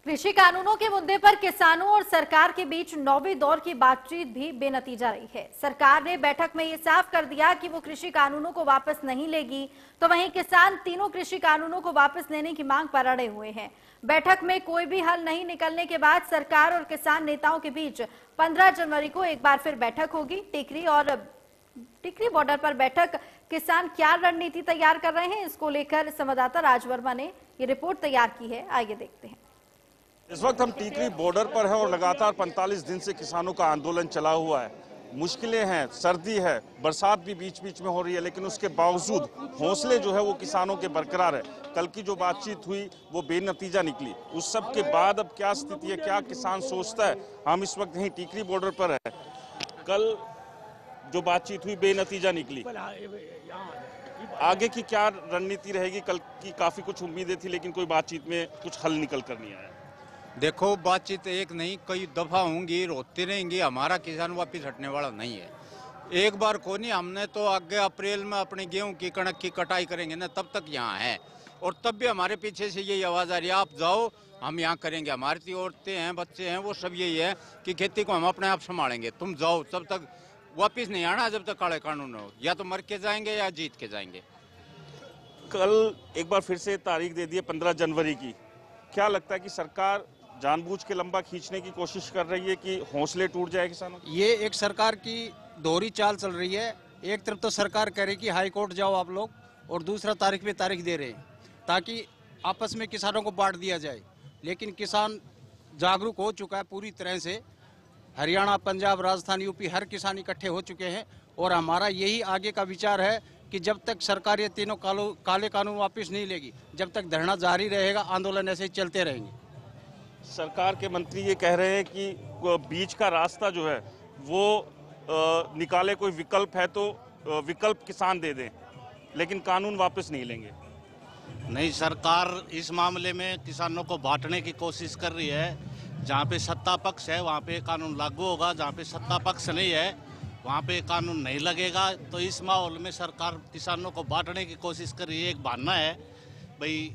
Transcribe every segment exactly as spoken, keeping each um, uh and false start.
कृषि कानूनों के मुद्दे पर किसानों और सरकार के बीच नौवें दौर की बातचीत भी बेनतीजा रही है। सरकार ने बैठक में ये साफ कर दिया कि वो कृषि कानूनों को वापस नहीं लेगी, तो वहीं किसान तीनों कृषि कानूनों को वापस लेने की मांग पर अड़े हुए हैं। बैठक में कोई भी हल नहीं निकलने के बाद सरकार और किसान नेताओं के बीच पंद्रह जनवरी को एक बार फिर बैठक होगी। टिकरी और टिकरी बॉर्डर पर बैठक, किसान क्या रणनीति तैयार कर रहे हैं, इसको लेकर संवाददाता राज वर्मा ने ये रिपोर्ट तैयार की है। आइए देखते हैं। इस वक्त हम टीकरी बॉर्डर पर हैं और लगातार पैंतालीस दिन से किसानों का आंदोलन चला हुआ है। मुश्किलें हैं, सर्दी है, बरसात भी बीच बीच में हो रही है, लेकिन उसके बावजूद हौसले जो है वो किसानों के बरकरार है। कल की जो बातचीत हुई वो बेनतीजा निकली। उस सब के बाद अब क्या स्थिति है, क्या किसान सोचता है, हम इस वक्त यहीं टीकरी बॉर्डर पर है। कल जो बातचीत हुई बेनतीजा निकली, आगे की क्या रणनीति रहेगी? कल की काफी कुछ उम्मीदें थी, लेकिन कोई बातचीत में कुछ हल निकल कर नहीं आया। देखो, बातचीत एक नहीं कई दफा होंगी, रोती रहेंगी। हमारा किसान वापिस हटने वाला नहीं है। एक बार को नहीं, हमने तो आगे अप्रैल में अपने गेहूं की कणक की कटाई करेंगे ना, तब तक यहाँ है। और तब भी हमारे पीछे से यही आवाज आ रही है, आप जाओ, हम यहाँ करेंगे। हमारी औरतें हैं, बच्चे हैं, वो सब यही है कि खेती को हम अपने आप संभालेंगे, तुम जाओ। तब तक वापिस नहीं आना जब तक काले कानून हो। या तो मर के जाएंगे या जीत के जाएंगे। कल एक बार फिर से तारीख दे दी है पंद्रह जनवरी की। क्या लगता है कि सरकार जानबूझ के लंबा खींचने की कोशिश कर रही है कि हौसले टूट जाए किसानों? ये एक सरकार की दोहरी चाल चल रही है। एक तरफ तो सरकार कह रही कि हाई कोर्ट जाओ आप लोग, और दूसरा तारीख पे तारीख दे रहे हैं ताकि आपस में किसानों को बांट दिया जाए। लेकिन किसान जागरूक हो चुका है पूरी तरह से। हरियाणा, पंजाब, राजस्थान, यूपी हर किसान इकट्ठे हो चुके हैं। और हमारा यही आगे का विचार है कि जब तक सरकार ये तीनों काले कानून वापस नहीं लेगी, जब तक धरना जारी रहेगा, आंदोलन ऐसे ही चलते रहेंगे। सरकार के मंत्री ये कह रहे हैं कि बीच का रास्ता जो है वो आ, निकाले, कोई विकल्प है तो विकल्प किसान दे दें, लेकिन कानून वापस नहीं लेंगे। नहीं, सरकार इस मामले में किसानों को बांटने की कोशिश कर रही है। जहाँ पे सत्ता पक्ष है वहाँ पे कानून लागू होगा, जहाँ पे सत्ता पक्ष नहीं है वहाँ पे कानून नहीं लगेगा। तो इस माहौल में सरकार किसानों को बांटने की कोशिश कर रही है। एक बहाना है भाई,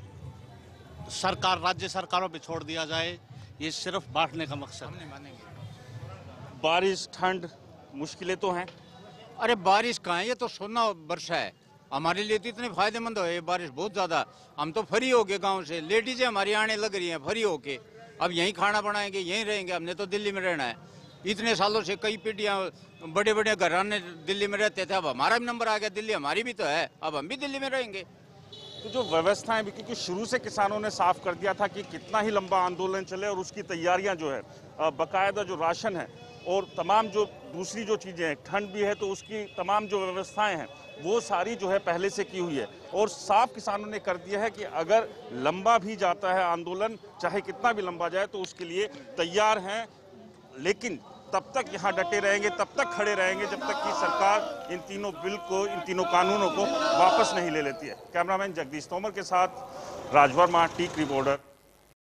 सरकार राज्य सरकारों पे छोड़ दिया जाए, ये सिर्फ बांटने का मकसद नहीं मानेंगे। बारिश, ठंड, मुश्किलें तो हैं। अरे बारिश कहाँ है, ये तो सोना वर्षा है। हमारे लिए तो इतने फायदेमंद है ये बारिश, बहुत ज्यादा। हम तो फ्री हो गए गाँव से, लेडीजें हमारी आने लग रही हैं फ्री होके। अब यहीं खाना बनाएंगे, यहीं रहेंगे। हमने तो दिल्ली में रहना है। इतने सालों से कई पीढ़ियां बड़े बड़े घराने दिल्ली में रहते थे, अब हमारा भी नंबर आ गया, दिल्ली हमारी भी तो है, अब हम भी दिल्ली में रहेंगे। तो जो व्यवस्थाएं भी, क्योंकि शुरू से किसानों ने साफ कर दिया था कि कितना ही लंबा आंदोलन चले और उसकी तैयारियां जो है, बाकायदा जो राशन है और तमाम जो दूसरी जो चीज़ें हैं, ठंड भी है तो उसकी तमाम जो व्यवस्थाएं हैं वो सारी जो है पहले से की हुई है। और साफ किसानों ने कर दिया है कि अगर लंबा भी जाता है आंदोलन, चाहे कितना भी लंबा जाए, तो उसके लिए तैयार हैं। लेकिन तब तक यहाँ डटे रहेंगे, तब तक खड़े रहेंगे जब तक कि सरकार इन तीनों बिल को, इन तीनों कानूनों को वापस नहीं ले लेती है। कैमरामैन जगदीश तोमर के साथ राज वर्मा, टीकरी बॉर्डर।